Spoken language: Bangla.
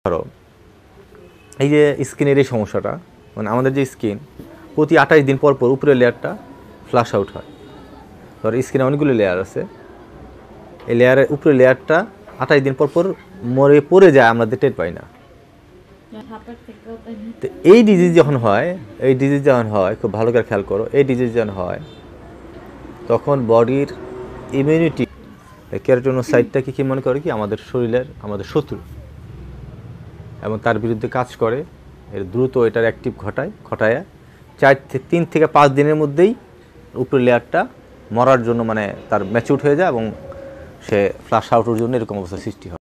ধরো এই যে স্কিনের এই সমস্যাটা, মানে আমাদের যে স্কিন প্রতি 28 দিন পর পর উপরের লেয়ারটা ফ্লাশ আউট হয়। ধরো স্কিনে অনেকগুলো লেয়ার আছে, এই লেয়ারের উপরের লেয়ারটা 28 দিন পর পর পড়ে যায়, আমরা টের পাই না। তো এই ডিজিজ যখন হয় খুব ভালো করে খেয়াল করো, এই ডিজিজ যখন হয় তখন বডির ইমিউনিটি কেরাটিনোসাইটটাকে কি মনে করে কি আমাদের আমাদের শত্রু, এবং তার বিরুদ্ধে কাজ করে। এর দ্রুত এটার অ্যাক্টিভ ঘটায় 3 থেকে 5 দিনের মধ্যেই উপরের লেয়ারটা মরার জন্য, মানে তার ম্যাচিউর হয়ে যায় এবং সে ফ্লাশ আউটের জন্য এরকম অবস্থা সৃষ্টি হয়।